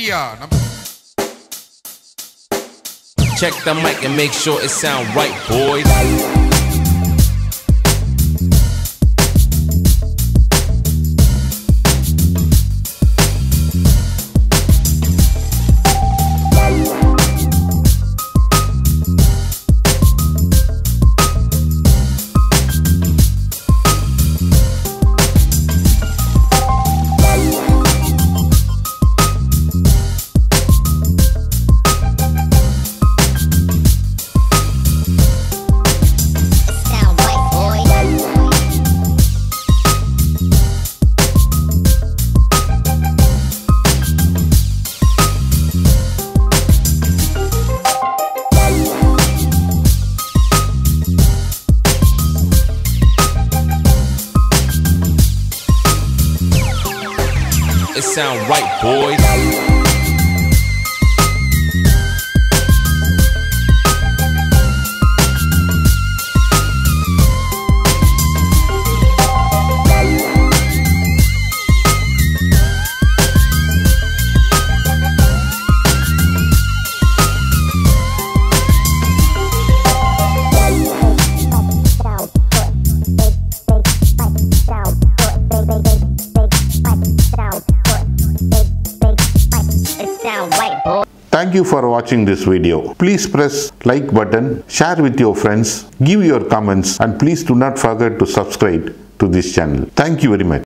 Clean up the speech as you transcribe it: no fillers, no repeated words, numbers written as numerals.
India. Check the mic and make sure it sound right, boys. It sound right, boys. Thank you for watching this video. Please press like button, share with your friends, give your comments, and please do not forget to subscribe to this channel. Thank you very much.